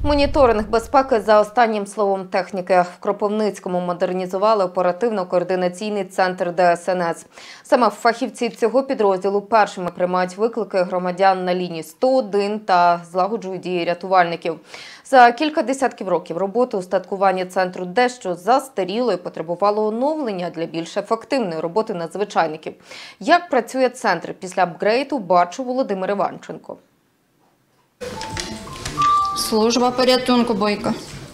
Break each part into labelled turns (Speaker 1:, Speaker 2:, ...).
Speaker 1: Моніторинг безпеки за останнім словом техніки. В Кропивницькому модернізували оперативно-координаційний центр ДСНС. Саме фахівці цього підрозділу першими приймають виклики громадян на лінії 101 та злагоджують дії рятувальників. За кілька десятків років роботи устаткування центру дещо застаріло і потребувало оновлення для більш ефективної роботи надзвичайників. Як працює центр після апгрейду, бачив Володимир Іванченко.
Speaker 2: Служба порятунку Бойко.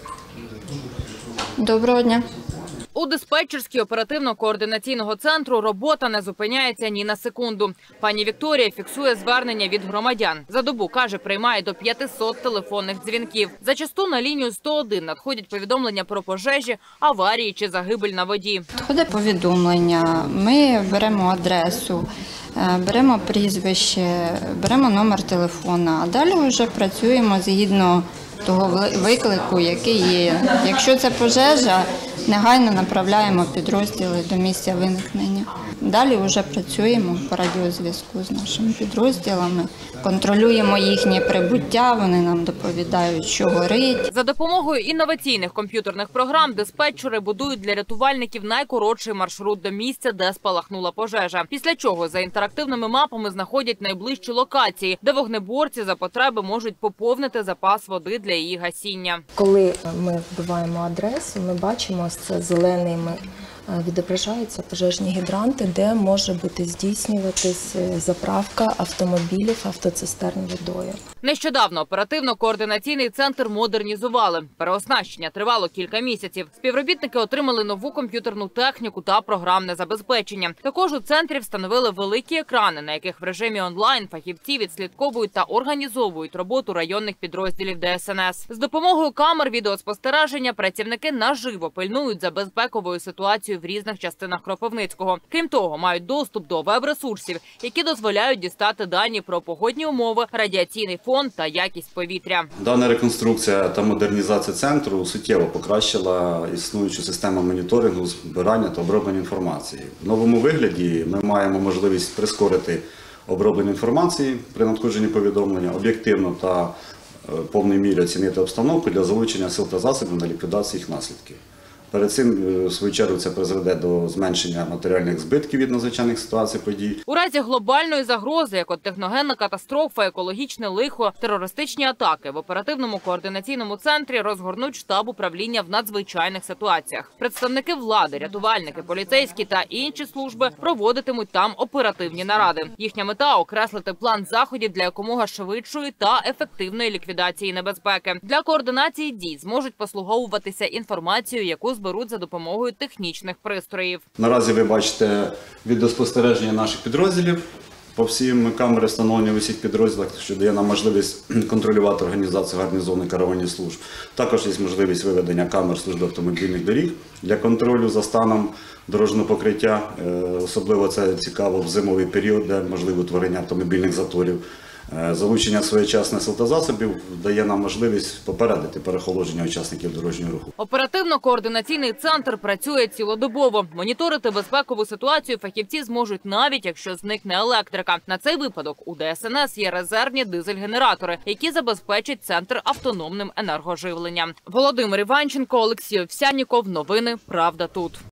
Speaker 2: Доброго дня.
Speaker 3: У диспетчерській оперативно-координаційного центру робота не зупиняється ні на секунду. Пані Вікторія фіксує звернення від громадян. За добу, каже, приймає до 500 телефонних дзвінків. Зачасту на лінію 101 надходять повідомлення про пожежі, аварії чи загибель на воді.
Speaker 2: Надходить повідомлення, ми беремо адресу, беремо прізвище, беремо номер телефона, а далі вже працюємо згідно того виклику, який є. Якщо це пожежа, негайно направляємо підрозділи до місця виникнення. Далі вже працюємо по радіозв'язку з нашими підрозділами, контролюємо їхнє прибуття, вони нам доповідають, що горить.
Speaker 3: За допомогою інноваційних комп'ютерних програм диспетчери будують для рятувальників найкоротший маршрут до місця, де спалахнула пожежа. Після чого за інтерактивними мапами знаходять найближчі локації, де вогнеборці за потреби можуть поповнити запас води для її гасіння.
Speaker 4: Коли ми вбиваємо адресу, ми бачимо, це зеленими відображаються пожежні гідранти, де може бути здійснюватись заправка автомобілів, автоцистерн водою.
Speaker 3: Нещодавно оперативно-координаційний центр модернізували. Переоснащення тривало кілька місяців. Співробітники отримали нову комп'ютерну техніку та програмне забезпечення. Також у центрі встановили великі екрани, на яких в режимі онлайн фахівці відслідковують та організовують роботу районних підрозділів ДСНС. З допомогою камер відеоспостереження працівники наживо пильнують за безпековою ситуацією в різних частинах Кропивницького. Крім того, мають доступ до веб-ресурсів, які дозволяють дістати дані про погодні умови, радіаційний фон та якість повітря.
Speaker 5: Дана реконструкція та модернізація центру суттєво покращила існуючу систему моніторингу, збирання та оброблення інформації. В новому вигляді ми маємо можливість прискорити оброблення інформації при надходженні повідомлення, об'єктивно та в повній мірі оцінити обстановку для залучення сил та засобів на ліквідацію їх наслідків. Перед цим, в свою чергу, це призведе до зменшення матеріальних збитків від надзвичайних ситуацій, подій.
Speaker 3: У разі глобальної загрози, як от техногенна катастрофа, екологічне лихо, терористичні атаки, в оперативному координаційному центрі розгорнуть штаб управління в надзвичайних ситуаціях. Представники влади, рятувальники, поліцейські та інші служби проводитимуть там оперативні наради. Їхня мета – окреслити план заходів для якомога швидшої та ефективної ліквідації небезпеки. Для координації дій зможуть послуговуватися інформацією, яку беруть за допомогою технічних пристроїв.
Speaker 5: Наразі ви бачите відеоспостереження наших підрозділів. По всім камери встановлені в усіх підрозділах, що дає нам можливість контролювати організацію гарнізонних караванних служб. Також є можливість виведення камер служби автомобільних доріг для контролю за станом дорожнього покриття. Особливо це цікаво в зимовий період, де можливе утворення автомобільних заторів. Залучення своєчасних сил та засобів дає нам можливість попередити переохолодження учасників дорожнього руху.
Speaker 3: Оперативно-координаційний центр працює цілодобово. Моніторити безпекову ситуацію фахівці зможуть навіть, якщо зникне електрика. На цей випадок у ДСНС є резервні дизель-генератори, які забезпечать центр автономним енергоживленням. Володимир Іванченко, Олексій Овсянніков. Новини «Правда тут».